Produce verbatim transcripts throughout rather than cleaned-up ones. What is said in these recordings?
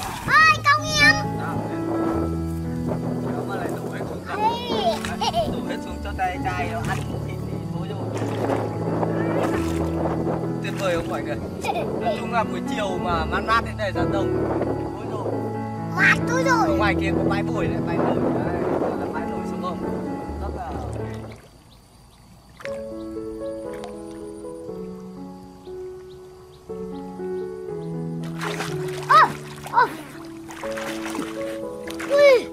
Ơi công em. Nó mà lại đổ hết xuống cho đổ hết xuống cho tay trai nó ăn thịt thì thôi rồi. Tuyệt vời không mọi người. Nói chung là buổi chiều mà mát mát đến đây ra đồng. Thôi rồi. Mát tôi rồi. Ở ngoài kia có bãi bồi đấy, bãi nổi đấy, là bãi nổi xuống không? Rất là Ơ, ơ. Ui.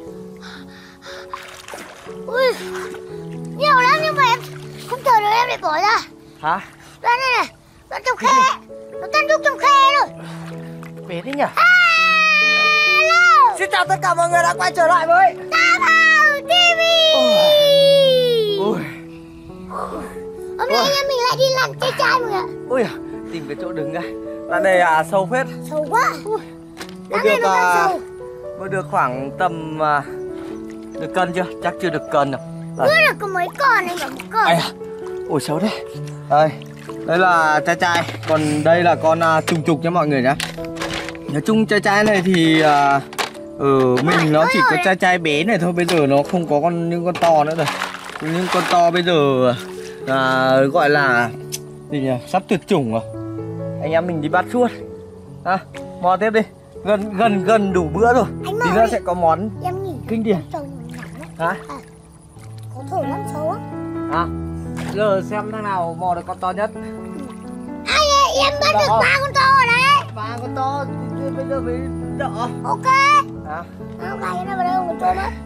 Ui. Nhiều lắm nhưng mà em không chờ được em để bỏ ra. hả? Đây này này, nó trong khe. Nó tan rút trong khe rồi. Bé thế nhỉ? À, hello. Xin chào tất cả mọi người đã quay trở lại với Tam Hào ti vi. Ui. Hôm nay anh em mình lại đi làm chơi trai mọi người. Ui, tìm cái chỗ đứng đây. Là đây à, sâu phết. Sâu quá. Mới được, à, mới được khoảng tầm à, được cân chưa? Chắc chưa được cân đâu. Bữa được có mấy con này, một con. À, ôi xấu đấy. Đây, đây là trai trai. Còn đây là con à, trùng trục nha mọi người nhá. Nói chung trai trai này thì à, ừ, mình nó chỉ có trai trai bé này thôi. Bây giờ nó không có con những con to nữa rồi. Những con to bây giờ à, gọi là gì nhỉ? Sắp tuyệt chủng rồi. Anh em mình đi bắt suốt. À, mò tiếp đi. Gần gần gần đủ bữa rồi. Tí nữa sẽ có món em nhìn kinh điển. Hả? À, có thổi lắm xấu á. À, giờ xem thằng nào mò được con to nhất. Ai ơi, em bắt được ba con to rồi đấy. Ba con to thì bây giờ mới đỡ. Ok. Hả? Không phải cái này vào đây một chỗ nữa.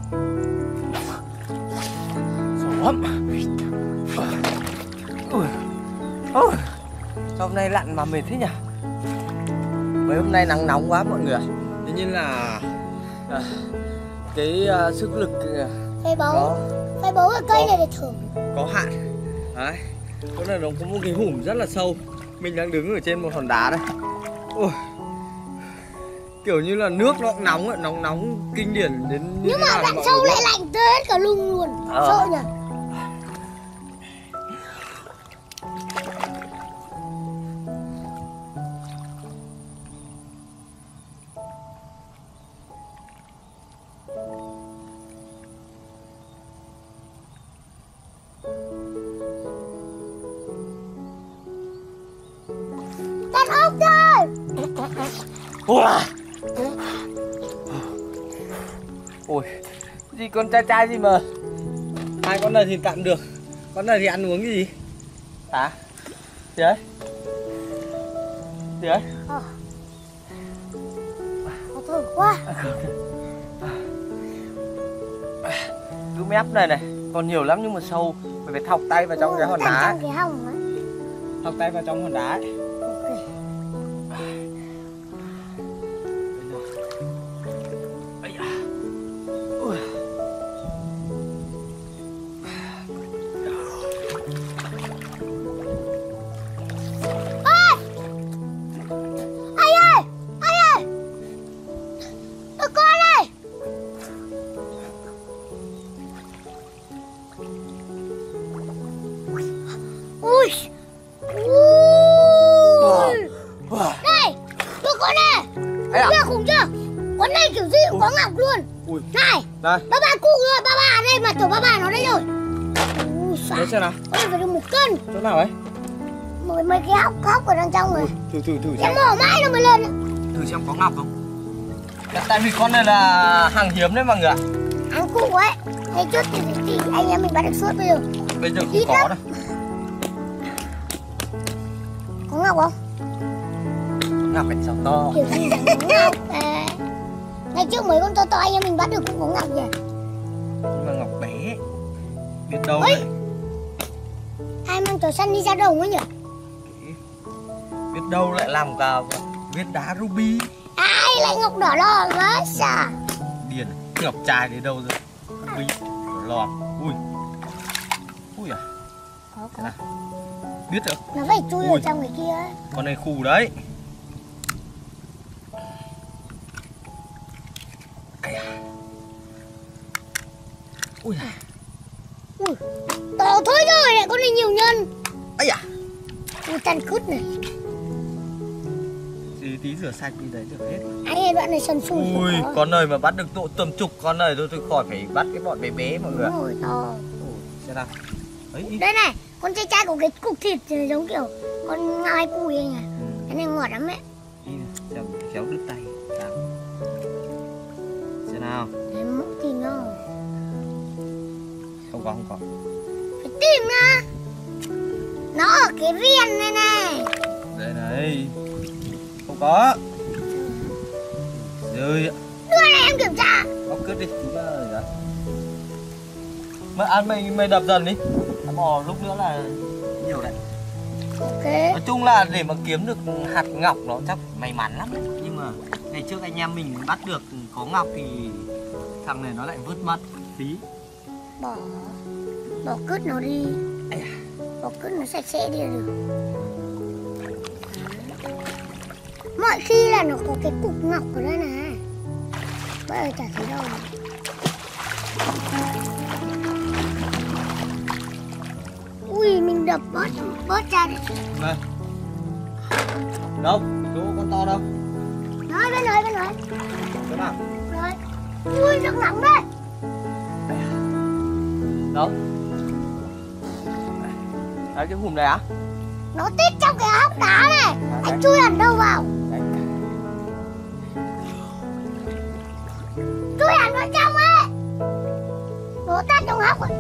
Sổ lắm. Ui. Ui. Sao hôm nay lặn mà mệt thế nhỉ? Mấy hôm nay nắng nóng quá mọi người. Thế nên là à, cái uh, sức lực uh, Phải bấu. có, Phải bấu cái cây có, này để thử. có hạn. Đấy. Có là nó có một cái hùm rất là sâu. Mình đang đứng ở trên một hòn đá đây. Ui. Kiểu như là nước nó nóng ấy, nóng nóng kinh điển đến như Nhưng mà lặn sâu lại lạnh tới hết cả lưng luôn. Ờ. Sợ nhỉ? Tắt ốc rồi. Ủa? Ôi, gì con trai trai gì mà hai con này thì tạm được, con này thì ăn uống cái gì? Hả? Gì đấy? Gì đấy? Ờ. Khó thở quá. Cứ mép này này, còn nhiều lắm nhưng mà sâu, phải phải thọc tay vào trong Ừ, cái hòn đá. trong cái hông ấy. Thọc tay vào trong hòn đá ấy. Ok. Ui. Ôi! Ai ơi! Ai ơi! Được con ơi! Ui! Ui! Này! Được con này! Ấy à? Ghê khủng chưa? Con này kiểu gì cũng có ngọc luôn. Ui. Này! Đây, Ba ba cụ rồi! Ba ba ở đây mà kiểu ba ba nó đây rồi. Ui để xài. xem nào. Con này phải được một cân. Chỗ nào ấy? Mấy, mấy cái hốc hốc ở đằng trong rồi. Thử thử thử Em xem. mổ mãi nó mới lên. Thử xem có ngọc không. Tại vì con này là hàng hiếm đấy mọi người ạ. Ăn cụ ấy. Ngày trước thì, thì anh em mình bắt được suốt bây giờ. Bây giờ không Ít có lắm. đâu. Có ngọc không? Ngọc phải sao to. Kiểu gì chẳng có ngọc à. Ngày trước mấy con to to anh em mình bắt được cũng có ngọc nhỉ. Nhưng mà ngọc bé. Biết đâu Ôi! đấy. Ai mang chó săn đi ra đồng ấy nhỉ? Biết đâu lại làm cả viên đá ruby. Ai lại ngọc đỏ đỏ quá xà. Điền ngọc trai đến đâu rồi? Ruby lò. Ui. Ui à. Có có. À. Biết được. Nó phải chui Ui. ở trong cái kia ấy. Con này khù đấy. Ui à. Ui. To thôi rồi này, con này nhiều nhân. Ấy à. Ui tan cứt này. Thì tí rửa sạch đi đấy được hết. Anh ơi đoạn này sần sùi. Ui, con ơi mà bắt được độ tầm chục con này thôi, tôi khỏi phải bắt cái bọn bé bé mọi người. Ôi to. Ui, xem nào. Đấy. Đây này, con trai trai có cái cục thịt giống kiểu con ngai cùi anh à. Cái này ngọt lắm ấy. Xem khéo đứt tay. Nào. Xem nào. Để mũ tìm đâu. Không có, không có. Phải tìm nha. Nó ở cái viên này này. Đây này. Không có. Rơi ạ. Đưa này em kiểm tra. Bóc cứt đi, tí nữa rồi. Mày ăn mày mày đập dần đi. Ăn bò lúc nữa là nhiều đấy. Ok. Nói chung là để mà kiếm được hạt ngọc nó chắc may mắn lắm đấy. Nhưng mà ngày trước anh em mình bắt được có ngọc thì thằng này nó lại vứt mất tí. Bỏ bỏ cứt nó đi. Ây à. Bỏ cứt nó sạch sẽ đi là được. Mọi khi là nó có cái cục ngọc ở đây này. Bây giờ chả thấy đâu. Ui, mình đập bớt bớt ra đấy. Đây. Đâu? Chỗ con to đâu? Nói bên nói bên nói. Chỗ nào? Rồi. Ui, nước nóng đây. Đâu? Đấy cái hùm này á? Nó tít trong cái hốc đá này. À, anh chui hẳn đâu vào? Đấy. Chui hẳn vào trong ấy. Nó tắt trong hốc rồi.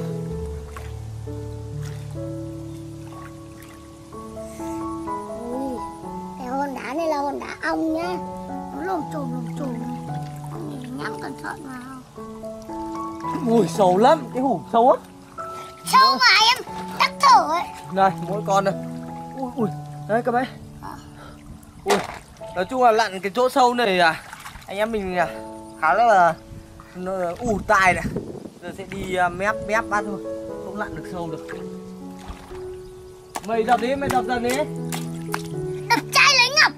Ui, cái hòn đá này là hòn đá ong nhá. Nó lồm chồm lồm chồm. Ông nhìn nhắm cẩn thận vào. Ui sâu lắm, cái hùm sâu á. Sâu mà em tắc thở ấy. Này, mỗi con này. Ui ui, đấy các bạn. Ui, nói chung là lặn cái chỗ sâu này à, anh em mình à, khá là ù tai này. Giờ sẽ đi à, mép mép bắt thôi, không lặn được sâu được. Mày đập đi, mày đập dần đi. Đập chai lấy ngọc.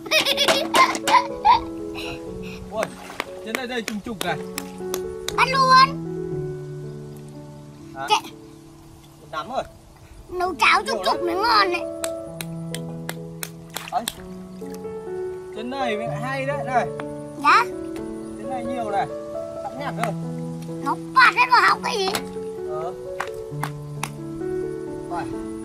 Ui, trên đây đây trùng trục này. Bắt luôn. Hả? Kệ. Một đám rồi. Nấu cháo chúc chúc mới ngon đấy. Đấy. Trên này mới hay đấy này. Dạ. Trên này nhiều này, sẵn nhạt rồi. Nó bạt hết vào họng cái gì. Ờ. Rồi.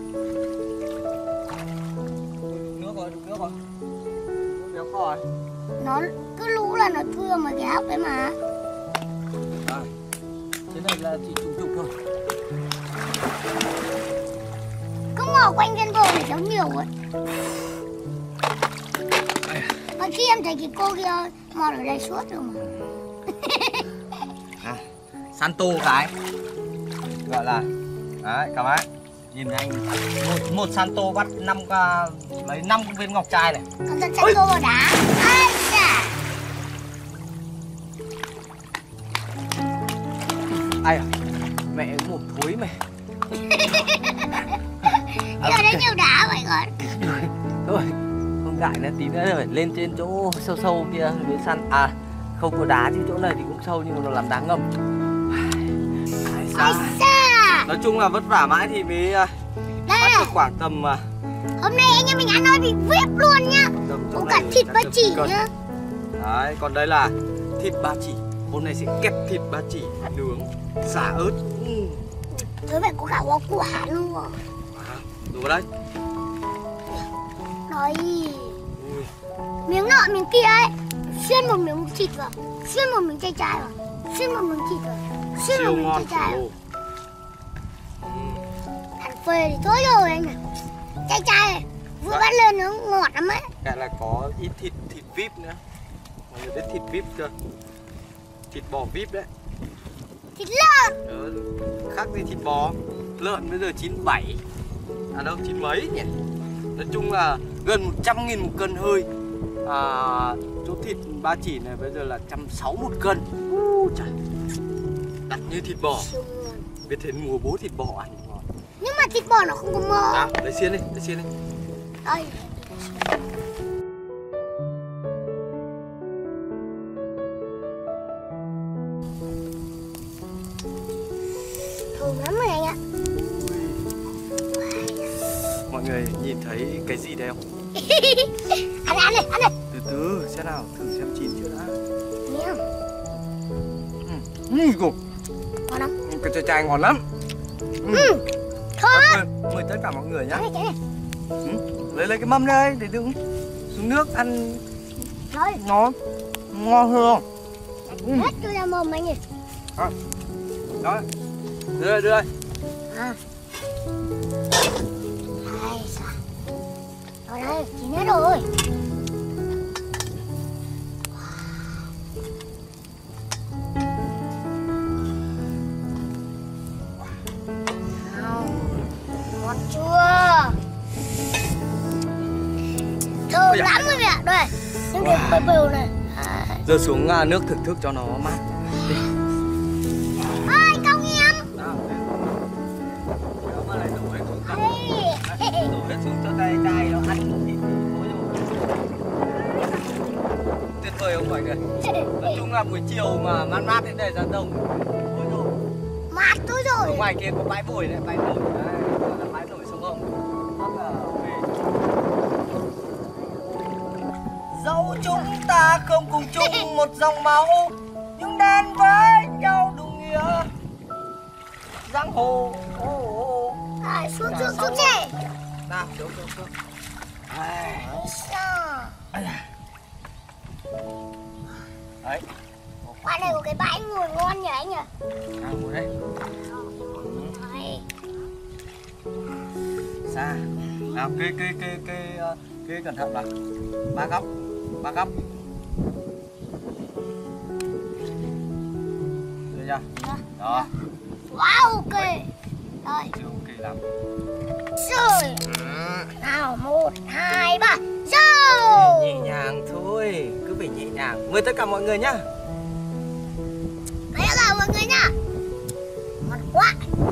Đục nước rồi, đục nước rồi. Nước béo kho rồi. Nó cứ lũ là nó chui vào mấy cái hốc đấy mà. Rồi. Trên này là chỉ trùng trục thôi. Cứ mò quanh viên bờ để cháu nhiều ấy. Mà khi em thấy cái cô kia mò ở đây suốt rồi mà. À, Santo cái gọi là đấy các bạn nhìn anh một một Santo bắt năm ca mấy năm viên ngọc trai này. Con dẫn chân cô vào đá. Ai da. Ai à mẹ một thối mày. Ở đây nhiều đá vậy con. Thôi không ngại nữa, tí nữa phải lên trên chỗ sâu sâu kia mới săn. À không có đá chứ chỗ này thì cũng sâu nhưng mà nó làm đá ngầm. Ai Ai da. nói chung là vất vả mãi thì mới Đây bắt này. được khoảng tầm Hôm nay anh em mình ăn ơi bị vip luôn nhá. tầm chỗ Có này cả thịt đã ba được chỉ cân. nhá. Đấy, còn đây là thịt ba chỉ. Hôm nay sẽ kẹp thịt ba chỉ nướng xả ớt. Ừ. Thế vậy có cả hoa quả luôn rồi. À, đủ vào đây. Đấy. Ui. Miếng nọ miếng kia ấy. Xuyên một miếng thịt vào. Xuyên một miếng chay chay vào. Xuyên một miếng thịt vào. Xuyên một Siêu miếng ngon chay chay vào. khổ. Ăn phê thì thôi rồi anh ạ. Chay chay này. Vừa bắt lên nó ngọt lắm ấy. Cái là có ít thịt thịt vip nữa. Mọi người biết thịt vip chưa? Thịt bò vip đấy. Thịt lợn. Ờ, khác gì thịt bò. Lợn bây giờ chín mươi bảy. À đâu chín mấy nhỉ? Nói chung là gần một trăm nghìn một cân hơi. À, chỗ thịt ba chỉ này bây giờ là một trăm sáu mươi một cân. Uh, trời. Đặt như thịt bò. Siêu ngon. Biết thế mùa bố thịt bò ăn ngon. Nhưng mà thịt bò nó không có mỡ. À, lấy xiên đi, lấy xiên đi. Đây. Thơm lắm rồi anh ạ. Mọi người nhìn thấy cái gì đây không? Ăn ăn đi, ăn đi. Từ từ xem nào, thử xem chín chưa đã. Miếng. Ừ, ừ, Ngon không? cái chai chai ngon lắm. Ừ. Ừ. Thơm á. Mời, mời tất cả mọi người nhá. Cái này, Ừ. Lấy lấy cái mâm đây để đựng xuống nước ăn. thôi. Ngon, ngon hơn. Ừ. Hết cho ra mồm anh nhỉ. À. Đó, đưa đây, đưa đây. À. Ai sao? Ở đây, chín hết rồi. Ngon chưa? Thơm lắm rồi mẹ. Đây, những cái bờ bèo này. À. Giờ xuống à, nước thưởng thức cho nó mát. Đi. Ơi, công em. Nào, kéo mà lại đổ hết xuống cặp. Ê. Đổ hết xuống cho tay tay nó ăn một ít muối rồi. Tuyệt vời không mọi người? Nói chung là buổi chiều mà mát mát đến đây ra đồng. Ôi rồi. Mát tối rồi. Ở ngoài kia có bãi bồi đấy, bãi bồi đấy, gọi là bãi nổi sông Hồng. Rất là phê. Dẫu chúng ta không cùng chung một dòng máu, nhưng đến với nhau đúng nghĩa. Giang hồ. Ô, ô. À, xuống xuống xuống xe. Nào, xuống xuống xuống. Ai. Sao? Đấy. Qua đây có cái bãi ngồi ngon nhỉ anh nhỉ? À, ngồi đây. Đấy. Xa. Nào, kê kê kê kê kê cẩn thận vào. Ba góc, ba góc. Được chưa? Đó. Wow, ok. Rồi. Chưa ok lắm. Rồi. Nào, một, hai, ba. Rồi. Nhẹ nhàng thôi, cứ phải nhẹ nhàng. Mời tất cả mọi người nhá. Đấy là mọi người nhá. Ngon quá.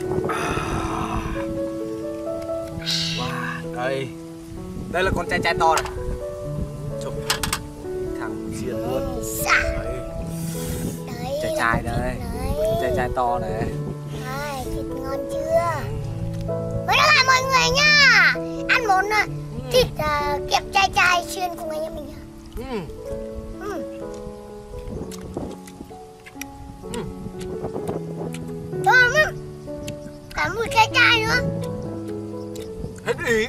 Wow, đây. Đây là con trai trai to này. Chụp thằng xiên luôn. Dạ. Đấy, Đấy. trai trai đây. Trai trai to này. Đây, thịt ngon chưa? Với đó là mọi người nhá. Ăn món uh, thịt uh, kẹp trai trai xuyên cùng anh em mình nhá. Ừ. Ừ. Ừ. Thơm lắm. Cả mùi trai trai nữa. Hết ý.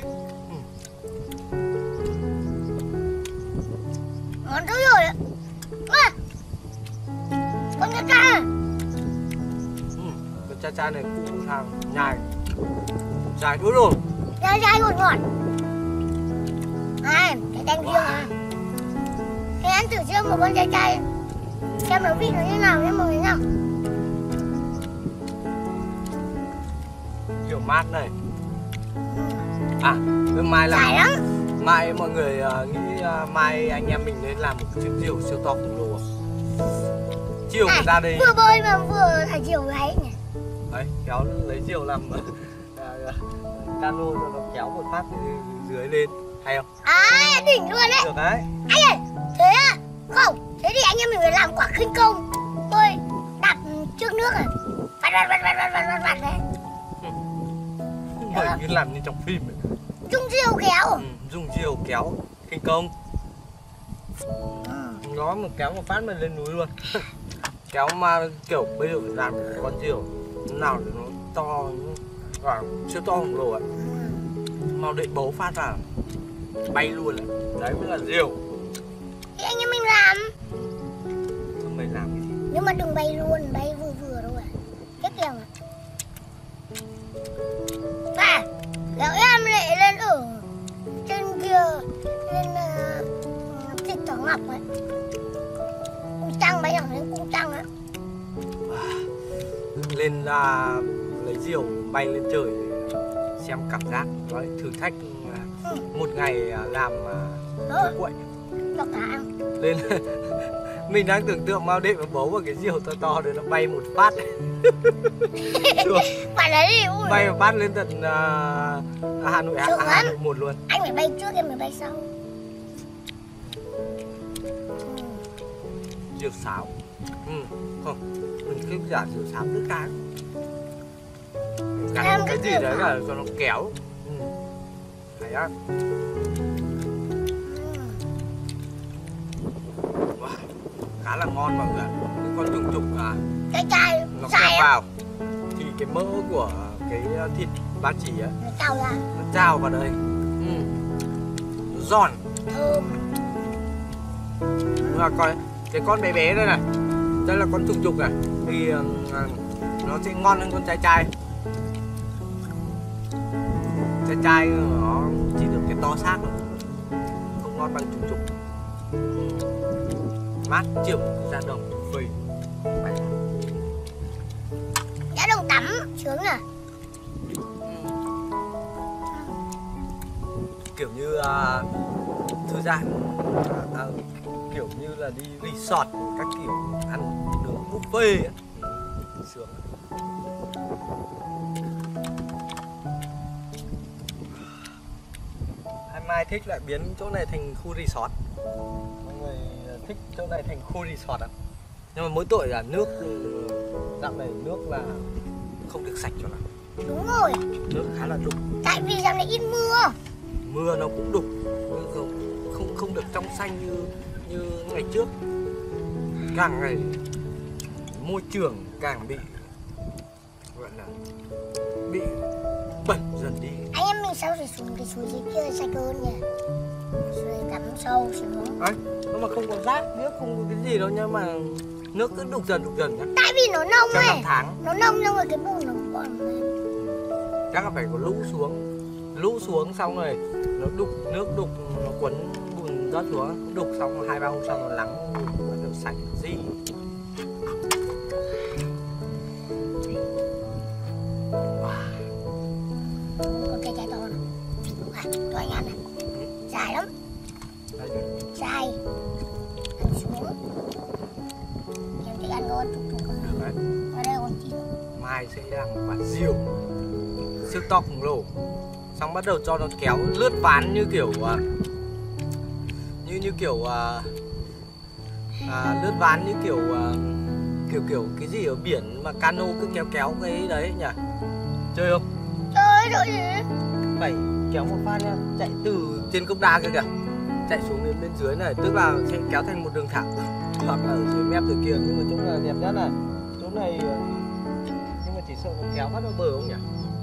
Ngon tới rồi ạ. À, con trai trai này. Ừ. Con trai trai này cũng thằng nhài. Dài đuối rồi. Trai trai ngọt ngọt. À, cái canh riêng à. Thế ăn thử riêng một con trai trai. Xem nó vị nó như nào nhé mọi người nhá. Kiểu mát này. À, hôm mai là Dài lắm. mai mọi người uh, nghĩ uh, mai anh em mình nên làm một chuyến diều siêu to khổng lồ. Chiều À, người ta đây. vừa bơi mà vừa thả diều ấy nhỉ. Đấy, kéo lấy diều làm uh, cano rồi nó kéo một phát từ dưới lên. Hay không? À, đỉnh luôn đấy. Được đấy. Anh ơi, thế á? Không, thế thì anh em mình phải làm quả khinh công. Tôi đặt trước nước à. Vặt vặt vặt vặt vặt vặt vặt đấy. Bởi như làm như trong phim ấy. Dung diều kéo. Ừ, dùng diều kéo khinh công. Nó một kéo một phát mình lên núi luôn. Kéo mà kiểu bây giờ phải làm con diều nào để nó to, và siêu to khổng lồ ấy. Mau định bấu phát vào bay luôn đấy. Đấy mới là diều. Thì anh em mình làm. Thôi mày làm cái gì? Nhưng mà đừng bay luôn, bay vừa vừa thôi à. Chết kìa mà. À, kéo em lại lên ở trên kia, lên uh, thịt thỏ ngọc ấy. Cung trăng bay thẳng lên cung trăng á. Lên là lấy diều bay lên trời để xem cảm giác. Đấy, thử thách Ừ. một ngày à, làm Đó, quậy đọc cả ăn. lên. Mình đang tưởng tượng mau đệm nó bấu vào cái diều to to để nó bay một phát. Phải lấy đi. Ui. Bay một phát lên tận uh, Hà Nội, Được Hà, Hà Nội một luôn. Anh phải bay trước, em phải bay sau. Diều sáo. Ừ, không, mình cứ giả diều sáo nước cá. Gắn Em cái cứ gì diều đấy sáo. là cho nó kéo. Ừ. Hay á. khá là ngon mọi người. Cái con trùng trục à, Cái chai nó dài kẹp á, vào thì cái mỡ của cái thịt ba chỉ á nó trào ra, nó trào vào đây. Ừ. Nó giòn. thơm. Và coi cái con bé bé đây này, đây là con trùng trục này thì uh, nó sẽ ngon hơn con trai trai. Trai trai nó chỉ được cái to xác thôi, không ngon bằng trùng trục. Mát chịu ra đồng phì. Giá đồng tắm sướng à. Kiểu như uh, thư giãn, à, à, kiểu như là đi resort các kiểu ăn đường buffet ấy. Sướng. Hai mai thích lại biến chỗ này thành khu resort. Mọi người thích chỗ này thành khu resort ạ. Nhưng mà mỗi tội là nước dạo này nước là không được sạch cho lắm. Đúng rồi, Nước khá là đục. tại vì dạo này ít mưa. Mưa nó cũng đục, không không không được trong xanh như như ngày trước. Càng ngày môi trường càng bị gọi là bị bẩn dần đi. Anh em mình sao phải xuống cái suối dưới kia sạch hơn nhỉ? Suối tắm sâu xuống. Đấy, nó mà không có rác, nước không có cái gì đâu, nhưng mà nước cứ đục dần đục dần nhá. Tại vì nó nông Trong năm ấy, tháng nó nông xong rồi cái bùn nó còn chắc là phải có lũ xuống, lũ xuống xong rồi nó đục, nước đục nó quấn bùn rớt xuống, đục xong hai ba hôm sau nó lắng bắt đầu sạch gì. có cái trái to này. À, cho anh ăn này, dài lắm, Đây rồi. dài. Ăn xuống. Em thích ăn ngon, trục trục con Được đấy. ở đây còn chín. Mai sẽ làm một quả diều siêu to khổng lồ, xong bắt đầu cho nó kéo lướt ván như kiểu à, như như kiểu à, à, lướt ván như kiểu à, kiểu kiểu cái gì ở biển mà cano cứ kéo kéo cái đấy nhỉ, chơi không? Trời ơi gì? Phải kéo một phát nha, chạy từ trên cốc đa kia kìa, chạy xuống đến bên dưới này, tức là sẽ kéo thành một đường thẳng, hoặc là ở dưới mép từ kia. Nhưng mà chỗ này đẹp nhất này, chỗ này nhưng mà chỉ sợ nó kéo phát vào bờ không nhỉ?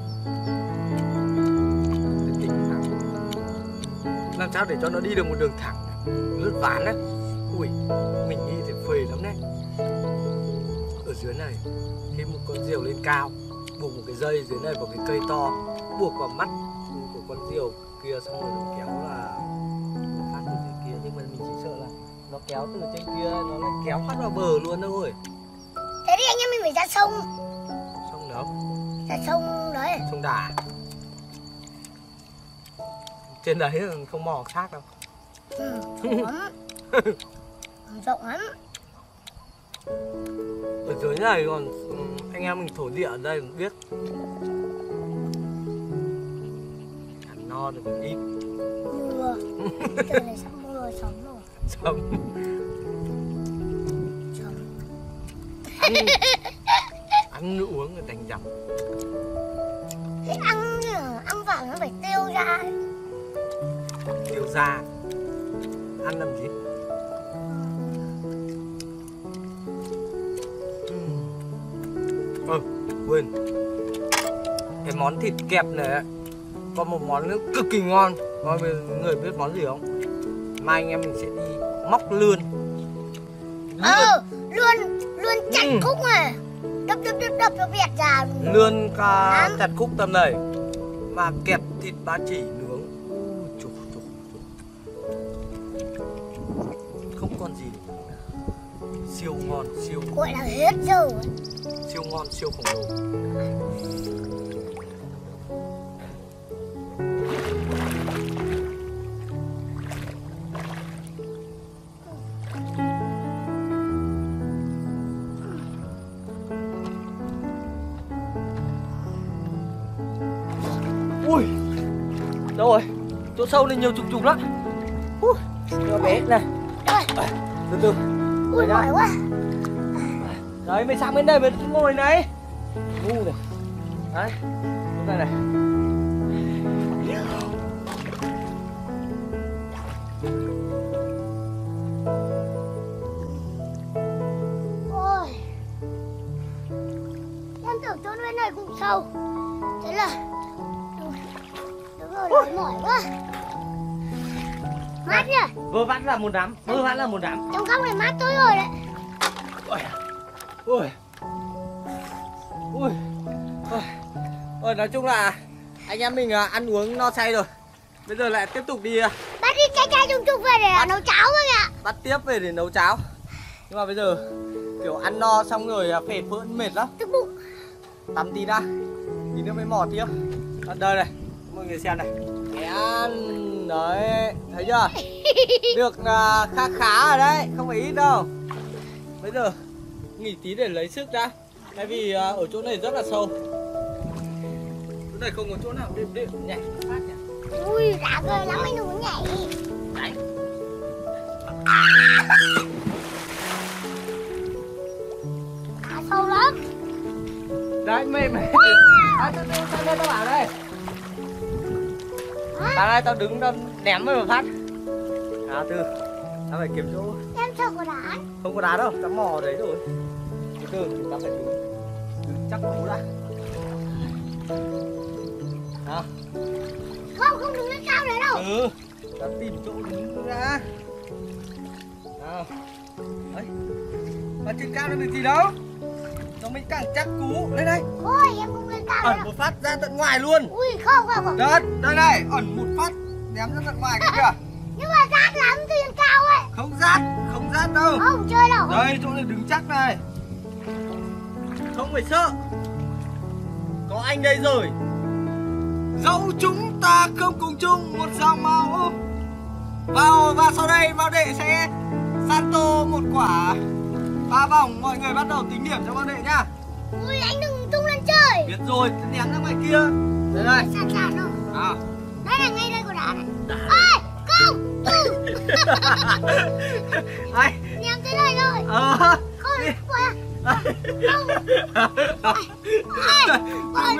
Làm sao để cho nó đi được một đường thẳng, lướt ván đấy. Ui, mình nghĩ thì phê lắm đấy. Ở dưới này thêm một con diều lên cao, buộc một cái dây dưới này vào cái cây to, buộc vào mắt của con diều kia, xong rồi nó kéo là nó phát từ dưới kia. Nhưng mà mình chỉ sợ là nó kéo từ trên kia nó lại kéo phát vào bờ luôn thôi. Thế thì anh em mình phải ra sông. Xong đâu? Ra sông đấy. Sông Đà. Trên đấy không mò xác đâu. Ừ, rộng lắm. Rộng lắm. Ở dưới này còn anh em mình thổ địa ở đây cũng biết. Ăn no được một ít. Mưa. Trời này sắp mưa sớm rồi. Sớm. Sớm. Ăn, ăn nước uống rồi thành dặm. Thế ăn ăn vào nó phải tiêu ra. Tiêu ra. Ăn làm gì? Ờ, quên. Cái món thịt kẹp này có một món nữa cực kỳ ngon. Mọi người biết món gì không? Mai anh em mình sẽ đi móc lươn. Ờ, luôn luôn chặt Ừ. khúc này. Đập đập đập đập nó vẹt ra. Lươn ca Lắm. chặt khúc tầm này mà kẹp thịt ba chỉ nướng. Ui, chục, chục, chục. Không còn gì. Siêu ngon, siêu Gọi là hết giờ. siêu ngon, siêu khổng lồ. Ui, đâu rồi? Chỗ sâu này nhiều trùng trùng lắm. Ui, nhỏ bé này. Rồi, Từ từ. ui mỏi quá. Đấy, mày sang bên đây mày ngồi này. Ngu này. Đấy, chỗ này này. cũng sâu. Thế là đúng, đúng rồi, đấy, mỏi quá. Mát nhỉ? Vừa vặn là một đám, vừa vặn là một đám. Trong góc này mát tối rồi đấy. Ôi, ôi, ôi, ôi, ôi, nói chung là anh em mình ăn uống no say rồi. Bây giờ lại tiếp tục đi Bắt đi chai chai chung chung về để bắt, nấu cháo thôi ạ. Bắt tiếp về để nấu cháo. Nhưng mà bây giờ kiểu ăn no xong rồi phệ phỡn mệt lắm. Tức bụng. Tắm tí đã, tí nữa mới mò tiếp. Ở đây này, mọi người xem này. Ăn đấy, thấy chưa? Được uh, khá khá rồi đấy, không phải ít đâu. Bây giờ nghỉ tí để lấy sức đã. Tại vì uh, ở chỗ này rất là sâu. Chỗ này không có chỗ nào đệm đệm nhảy phát nhỉ. Ui, đã cười lắm anh đừng có nhảy. Đấy. Đã sâu lắm. Đấy, mềm mềm. À, tao, tao, tao, tao bảo đây. Tao đây, tao đứng tao ném với một phát. À, từ tao phải kiếm chỗ. Em sợ có đá. Không có đá đâu, tao mò ở đấy rồi. Từ từ, tao phải đứng, đứng chắc cú đã. Đó. Không, không đứng lên cao đấy đâu. Ừ, tao tìm chỗ đứng ra. Nào. Đấy. Mà trên cao nó được gì đâu. Nó mới càng chắc cú. Lên đây. Thôi, em không lên cao Ẩn đâu. một phát ra tận ngoài luôn. Ui, không, không, không. Đây, đây này, ẩn một phát ném ra tận ngoài kia kìa. Nhưng mà rát lắm từ trên cao ấy. Không rát, không rát đâu. Không chơi đâu. Đây, chỗ này đứng chắc này. Không phải sợ. Có anh đây rồi. Dẫu chúng ta không cùng chung một dòng máu. Vào và sau đây Bao Đệ sẽ Santo một quả ba vòng. Mọi người bắt đầu tính điểm cho Bao Đệ nhá. Ui, anh đừng tung lên chơi. Biết rồi, ném ra ngoài kia. Đây đây. Sẵn sàng rồi. À. Đây là ngay đây của đá này. Ôi, không. Ừ. Ai? Ném tới đây rồi. Ờ. Không, ui à. Không. Ôi, ôi.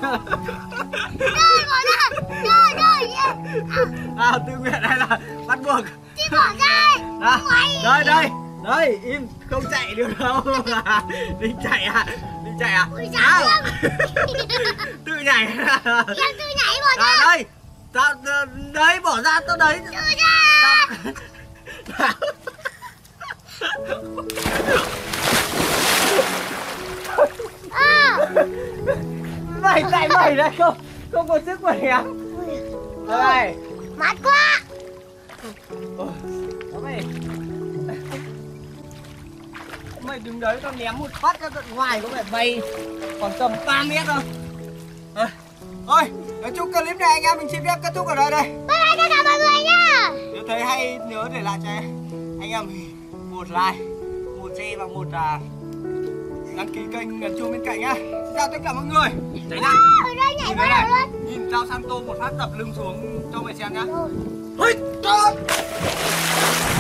Rồi, bỏ ra. Rồi, rồi. À, tự nguyện hay là bắt buộc? Chị bỏ ra. À, đây, đây. Đây, im, không chạy được đâu. Định chạy à? Định chạy à? Ui, sao à. Tự nhảy. Em tự nhảy bỏ ra. À, đây. Tao, đấy, bỏ ra, tao đấy. Tự ra. Tao... À. Mày chạy mày đấy, không, không có sức mà ném. Đây. Mát quá. Ôi, mày. Mày đứng đấy tao ném một phát ra tận ngoài có phải bay còn tầm ba mét thôi. À, thôi, nói chung clip này anh em mình xin phép kết thúc ở đây đây. Bye bye tất cả mọi người nhá. Nếu thấy hay nhớ để lại cho anh em mình một like, một share và một uh, đăng ký kênh Ngân Chuông bên cạnh nhá. Xin chào tất cả mọi người. Đấy này. Ở đây nhảy Nhìn bắt này, đầu luôn. nhìn Giao Santo một phát đập lưng xuống cho mày xem nhá. Rồi. Hây,